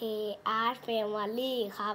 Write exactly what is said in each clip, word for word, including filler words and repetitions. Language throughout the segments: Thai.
เค Art Family ครับ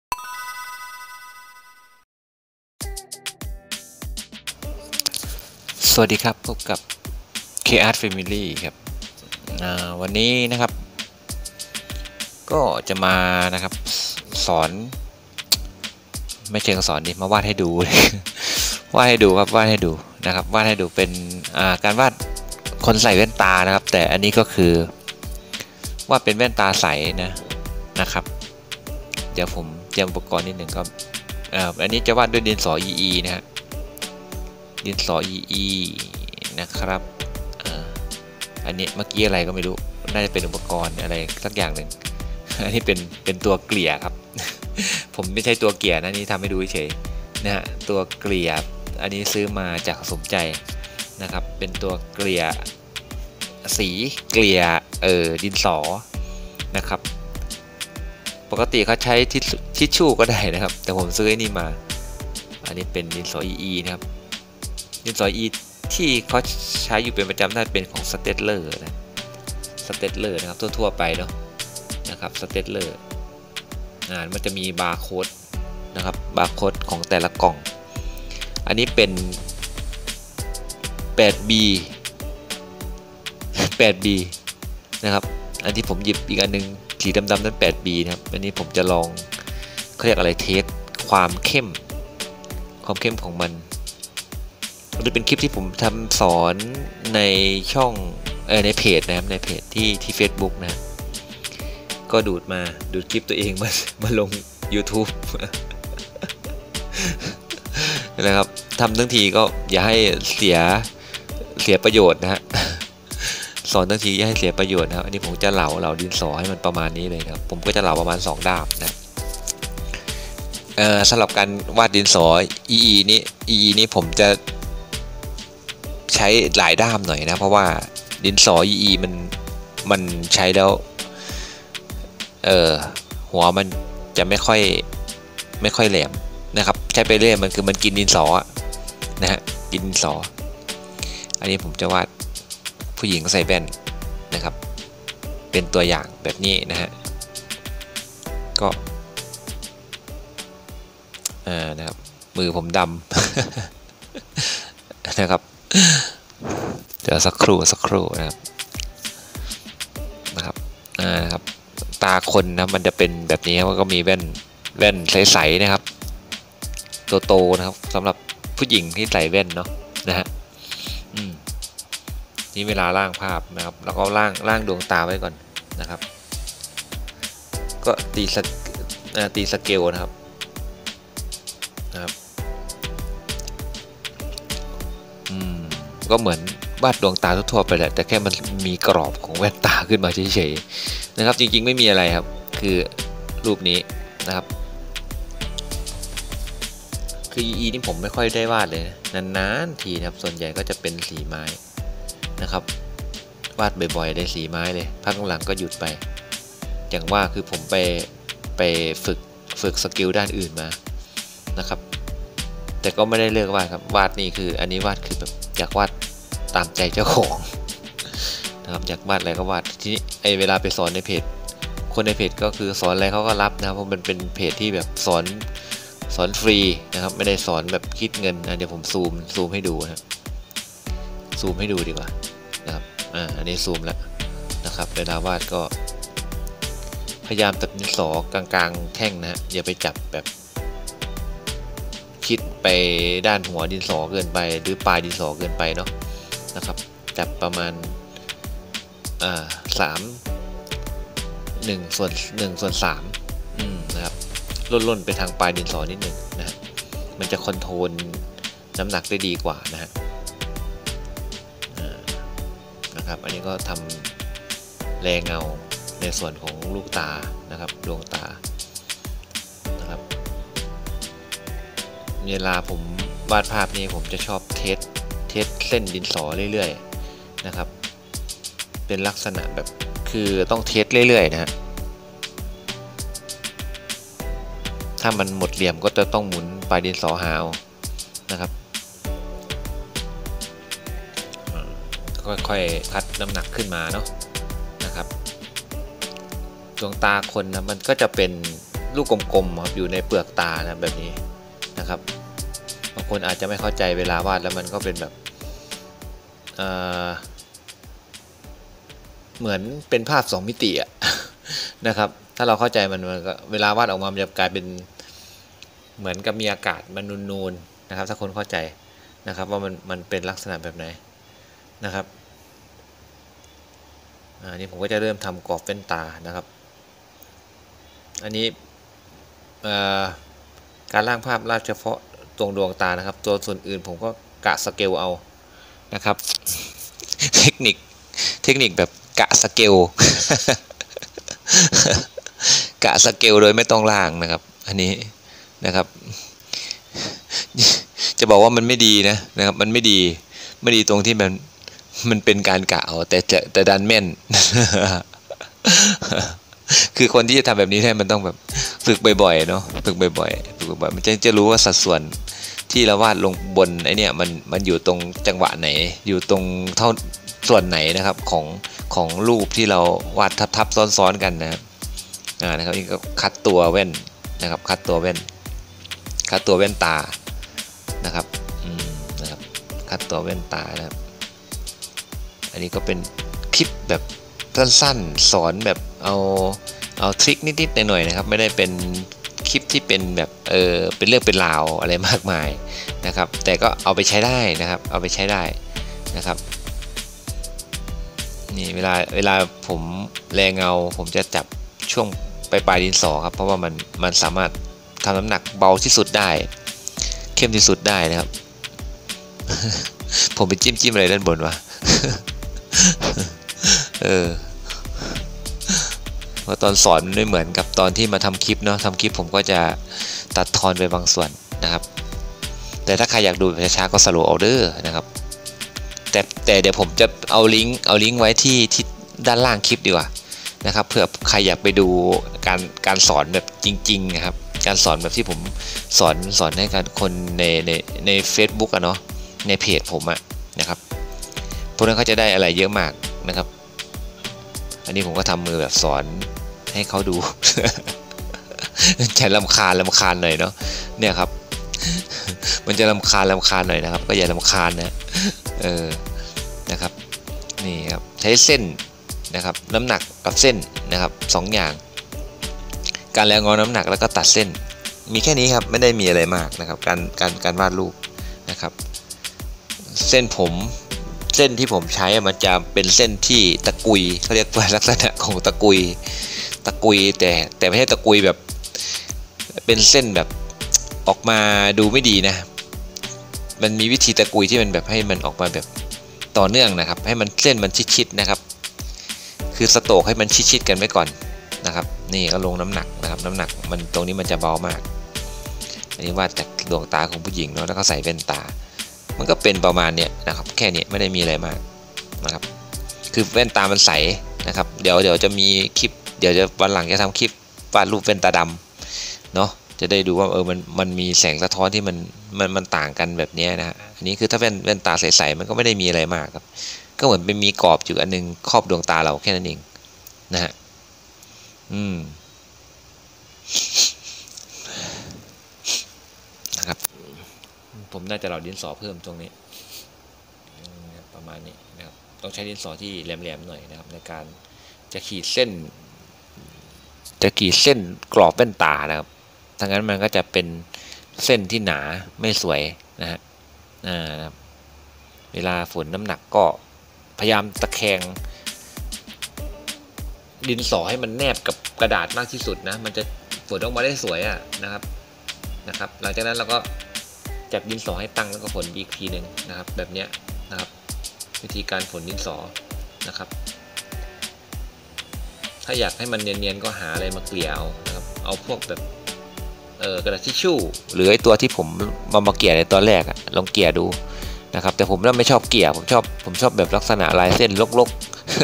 สวัสดีครับพบกับ เค Art Family ครับวันนี้นะครับก็จะมานะครับสอนไม่เชิงสอนดิมาวาดให้ดู วาดให้ดูครับวาดให้ดูนะครับวาดให้ดูเป็นการวาดคนใส่แว่นตานะครับแต่อันนี้ก็คือวาดเป็นแว่นตาใสนะนะครับเดี๋ยวผมเตรียมอุปกรณ์นิดหนึ่งก็อันนี้จะวาดด้วยดินสอ อี อี นะฮะดินสอ อี อี นะครับอันนี้เมื่อกี้อะไรก็ไม่รู้น่าจะเป็นอุปกรณ์อะไรสักอย่างหนึ่งอันนี้เป็นเป็นตัวเกลี่ยครับ ผมไม่ใช่ตัวเกลี่ยนะนี่ทำให้ดูเฉยนะฮะตัวเกลี่ยอันนี้ซื้อมาจากสมใจนะครับเป็นตัวเกลี่ยสีเกลี่ยเออดินสอนะครับปกติเขาใช้ทิชชู่ก็ได้นะครับแต่ผมซื้อไอ้นี่มาอันนี้เป็นดินสอ อี อี นะครับดินสอ อี ที่เขาใช้อยู่เป็นประจำน่าจะเป็นของสเตตเลอร์นะสเตตเลอร์นะครับทั่วๆไปเนาะนะครับสเตตเลอร์อ่ามันจะมีบาร์โค้ดนะครับบาร์โค้ดของแต่ละกล่องอันนี้เป็น แปด บี แปด บี นะครับอันที่ผมหยิบอีกอันนึงสีดำๆนั้น แปด บี นะครับอันนี้ผมจะลองเขาเรียกอะไรเทสความเข้มความเข้มของมันหรือเป็นคลิปที่ผมทำสอนในช่องเออในเพจนะครับในเพจที่ที่ Facebook นะก็ดูดมาดูดคลิปตัวเองมามาลง YouTube นะครับทำทั้งทีก็อย่าให้เสียเสียประโยชน์นะฮะสอนทั้งทีอย่าให้เสียประโยชน์นะครับอันนี้ผมจะเหลาเหลาดินสอให้มันประมาณนี้เลยครับผมก็จะเหลาประมาณสองด้ามนะเอ่อสำหรับการวาดดินสอ อี อี นี่ อี อี นี่ผมจะใช้หลายด้ามหน่อยนะเพราะว่าดินสอ อี อี มันมันใช้แล้วเออหัวมันจะไม่ค่อยไม่ค่อยแหลมนะครับใช้ไปเรื่อยมันคือมันกินดินสอนะฮะกินดินสออันนี้ผมจะวาดผู้หญิงใส่แว่นนะครับเป็นตัวอย่างแบบนี้นะฮะก็อ่านะครับมือผมดำ นะครับเดี๋ยวสักครู่สักครู่นะครับนะครับอ่านะครับตาคนนะมันจะเป็นแบบนี้มันก็มีแว่นแว่นใสๆนะครับโตๆนะครับสำหรับผู้หญิงที่ใส่แว่นเนาะนะฮะอืมนี่เวลาล่างภาพนะครับแล้วก็ล่างล่างดวงตาไว้ก่อนนะครับก็ตีสตีสเกลนะครับนะครับอืมก็เหมือนวาดดวงตาทั่วๆไปแหละแต่แค่มันมีกรอบของแว่นตาขึ้นมาเฉยๆนะครับจริงๆไม่มีอะไรครับคือรูปนี้นะครับคือ อี อี นี่ผมไม่ค่อยได้วาดเลยนานๆทีนะครับส่วนใหญ่ก็จะเป็นสีไม้นะครับวาดบ่อยๆได้สีไม้เลยพักหลังก็หยุดไปอย่างว่าคือผมไปไปฝึกฝึกสกิลด้านอื่นมานะครับแต่ก็ไม่ได้เลือกวาดครับวาดนี่คืออันนี้วาดคือแบบอยากวาดตามใจเจ้าของนะครับอยากวาดอะไรก็วาดทีนี้ไอเวลาไปสอนในเพจคนในเพจก็คือสอนอะไรเขาก็รับนะครับเพราะมันเป็นเพจที่แบบสอนสอนฟรีนะครับไม่ได้สอนแบบคิดเงินนะเดี๋ยวผมซูมซูมให้ดูนะซูมให้ดูดีกว่านะครับอ่าอันนี้ซูมแล้วนะครับเวลาวาดก็พยายามจับดินสอกลางๆแท่งนะฮะอย่าไปจับแบบคิดไปด้านหัวดินสอเกินไปหรือปลายดินสอเกินไปเนาะนะครับจับประมาณอ่าสามหนึ่งส่วนหนึ่งส่วนสามอืมนะครับล่นๆไปทางปลายดินสอนิดหนึ่งนะฮะมันจะคอนโทรลน้ำหนักได้ดีกว่านะฮะนะครับอันนี้ก็ทำแรงเงาในส่วนของลูกตานะครับดวงตานะครับเวลาผมวาดภาพนี้ผมจะชอบเทสเทสเส้นดินสอเรื่อยๆนะครับเป็นลักษณะแบบคือต้องเทสเรื่อยๆนะฮะถ้ามันหมดเหลี่ยมก็จะต้องหมุนปลายดินสอหาวนะครับค่อยๆคัดน้ำหนักขึ้นมาเนาะนะครับดวงตาคนนะมันก็จะเป็นลูกกลมๆครับอยู่ในเปลือกตานะแบบนี้นะครับบางคนอาจจะไม่เข้าใจเวลาวาดแล้วมันก็เป็นแบบเอ่อเหมือนเป็นภาพสองมิติอะ นะครับถ้าเราเข้าใจมันมันก็เวลาวาดออกมามันจะกลายเป็นเหมือนกับมีอากาศมันนูนๆนะครับถ้าคนเข้าใจนะครับว่ามันมันเป็นลักษณะแบบไหนนะครับอันนี้ผมก็จะเริ่มทำกรอบแว่นตานะครับอันนี้การร่างภาพลาดเฉพาะตรงดวงตานะครับตัวส่วนอื่นผมก็กะสเกลเอานะครับ เทคนิคเทคนิคแบบกะสเกล กะสเกลโดยไม่ต้องล่างนะครับอันนี้นะครับ จะบอกว่ามันไม่ดีนะนะครับมันไม่ดีไม่ดีตรงที่มันมันเป็นการกะเอาแต่จะแต่ดันแม่น คือคนที่จะทำแบบนี้ได้มันต้องแบบฝึกบ่อยๆเนาะฝึกบ่อยๆฝึกบ่อยๆมันจะจะรู้ว่าสัดส่วนที่เราวาดลงบนไอเนี่ยมันมันอยู่ตรงจังหวะไหนอยู่ตรงเท่าส่วนไหนนะครับของของรูปที่เราวาดทับๆซ้อนๆกันนะครับอ่านะครับนี่ก็คัดตัวแว่นนะครับคัดตัวแว่นคัดตัวแว่นตานะครับอืมนะครับคัดตัวแว่นตานะครับอันนี้ก็เป็นคลิปแบบสั้นๆสอนแบบเอาเอาทริคนิดๆหน่อยๆนะครับไม่ได้เป็นคลิปที่เป็นแบบเออเป็นเรื่องเป็นราวอะไรมากมายนะครับแต่ก็เอาไปใช้ได้นะครับเอาไปใช้ได้นะครับนี่เวลาเวลาผมแรงเงาผมจะจับช่วงปลายปลายดินสอครับเพราะว่ามันมันสามารถทำน้ำหนักเบาที่สุดได้เข้มที่สุดได้นะครับ ผมไปจิ้มจิ้มอะไรด้านบนวะ เออเพราะตอนสอนมันไม่เหมือนกับตอนที่มาทำคลิปเนาะทำคลิปผมก็จะตัดทอนไปบางส่วนนะครับแต่ถ้าใครอยากดูช้าๆก็สโลว์เอาเดอร์นะครับแต่แต่เดี๋ยวผมจะเอาลิงก์เอาลิงก์ไว้ที่ที่ด้านล่างคลิปดีกว่านะครับเผื่อใครอยากไปดูการการสอนแบบจริงๆนะครับการสอนแบบที่ผมสอนสอนให้กับคนในในใน Facebook อะเนาะในเพจผมอะนะครับพวกนั้นเขาจะได้อะไรเยอะมากนะครับอันนี้ผมก็ทำมือแบบสอนให้เขาดู จะรำคาญรำคาญหน่อยเนาะเนี่ยครับ มันจะรำคาญรำคาญหน่อยนะครับก็อย่ารำคาญนะเออนะครับนี่ครับใช้เส้นนะครับน้ำหนักกับเส้นนะครับสองอย่างการแรงงอน้ำหนักแล้วก็ตัดเส้นมีแค่นี้ครับไม่ได้มีอะไรมากนะครับการการการวาดรูปนะครับเส้นผมเส้นที่ผมใช้มันจะเป็นเส้นที่ตะกุยเขาเรียกว่าลักษณะของตะกุยตะกุยแต่แต่ไม่ใช่ตะกุยแบบเป็นเส้นแบบออกมาดูไม่ดีนะมันมีวิธีตะกุยที่มันแบบให้มันออกมาแบบต่อเนื่องนะครับให้มันเส้นมันชิดๆนะครับคือสโตรกให้มันชิดๆกันไว้ก่อนนะครับนี่ก็ลงน้ำหนักนะครับน้ำหนักมันตรงนี้มันจะเบามากอันนี้วาดจากดวงตาของผู้หญิงเนาะแล้วก็ใส่แว่นตามันก็เป็นประมาณเนี้ยนะครับแค่นี้ไม่ได้มีอะไรมากนะครับคือแว่นตามันใสนะครับเดี๋ยวเดี๋ยวจะมีคลิปเดี๋ยวจะวันหลังจะทำคลิปวาดรูปแว่นตาดำเนาะจะได้ดูว่าเออมันมันมีแสงสะท้อนที่มันมันมันต่างกันแบบนี้นะฮะอันนี้คือถ้าแว่นแว่นตาใสๆมันก็ไม่ได้มีอะไรมากครับก็เหมือนเป็นมีกรอบอยู่อันนึงครอบดวงตาเราแค่นั้นเองนะฮะอืมนะครับผมน่าจะหล่อดินสอเพิ่มตรงนี้ประมาณนี้นะครับต้องใช้ดินสอที่แหลมๆหน่อยนะครับในการจะขีดเส้นจะขีดเส้นกรอบแว่นตานะครับถ้างั้นมันก็จะเป็นเส้นที่หนาไม่สวยนะฮะอ่าเวลาฝนน้ำหนักก็พยายามตะแคงดินสอให้มันแนบกับกระดาษมากที่สุดนะมันจะฝนออกมาได้สวยอ่ะนะครับนะครับหลังจากนั้นเราก็จับดินสอให้ตั้งแล้วก็ฝนอีกทีหนึ่งนะครับแบบเนี้ยนะครับวิธีการฝนดินสอนะครับถ้าอยากให้มันเนียนๆก็หาอะไรมาเกลี่ยเอานะครับเอาพวกแบบเออกระดาษทิชชู่หรือไอตัวที่ผมมามาเกลี่ยในตอนแรกอะลองเกลี่ยดูนะครับแต่ผมไม่ชอบเกลี่ยผมชอบผมชอบแบบลักษณะลายเส้นลก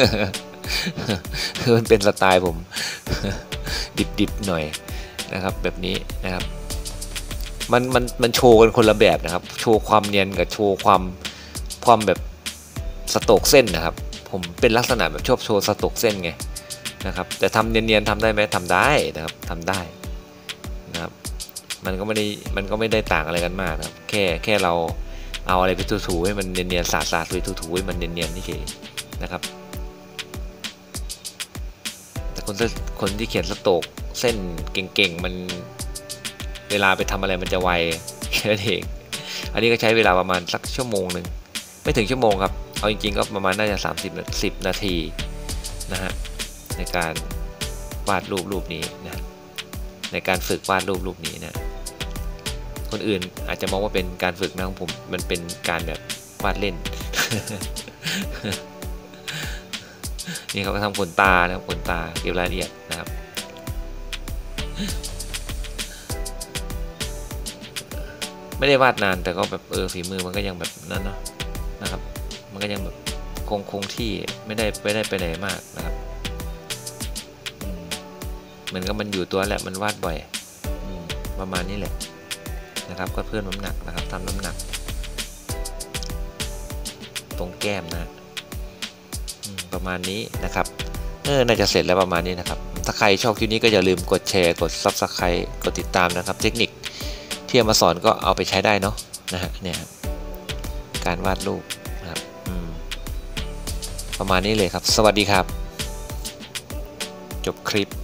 ๆ มันเป็นสไตล์ผม ดิบๆหน่อยนะครับแบบนี้นะครับมันมันมันโชว์กันคนละแบบนะครับโชว์ความเนียนกับโชว์ความความแบบสโตรกเส้นนะครับผมเป็นลักษณะแบบชอบโชว์สโตรกเส้นไงนะครับแต่ทำเนียนๆทำได้ไหมทำได้นะครับทำได้นะครับมันก็ไม่ได้มันก็ไม่ได้ต่างอะไรกันมากนะครับแค่แค่เราเอาอะไรไปถูๆให้มันเนียนๆสาดๆไปถูๆให้มันเนียนๆนี่เฉยนะครับแต่คนคนที่เขียนสโตรกเส้นเก่งๆมันเวลาไปทำอะไรมันจะไวแค่นั้นเองอันนี้ก็ใช้เวลาประมาณสักชั่วโมงหนึ่งไม่ถึงชั่วโมงครับเอาจริงๆก็ประมาณน่าจะสามสิบ สิบนาทีนะฮะในการวาดรูปรูปนี้นะในการฝึกวาดรูปรูปนี้นะคนอื่นอาจจะมองว่าเป็นการฝึกนะของผมมันเป็นการแบบวาดเล่น นี่เขาก็ทำขนตานะครับขนตาเก็บรายละเอียดนะครับไม่ได้วาดนานแต่ก็แบบเออฝีมือมันก็ยังแบบนั้นเนาะนะครับมันก็ยังแบบคงคงที่ไม่ได้ไม่ได้ไปไหนมากนะครับเหมือนกับมันอยู่ตัวแหละมันวาดบ่อยประมาณนี้แหละนะครับก็เพิ่มน้ำหนักนะครับทำน้ำหนักตรงแก้มนะประมาณนี้นะครับเออน่าจะเสร็จแล้วประมาณนี้นะครับถ้าใครชอบคลิปนี้ก็อย่าลืมกดแชร์กด ซับสไครบ์ กดติดตามนะครับเทคนิคที่เอามาสอนก็เอาไปใช้ได้เนาะนะฮะเนี่ยการวาดรูปนะครับประมาณนี้เลยครับสวัสดีครับจบคลิป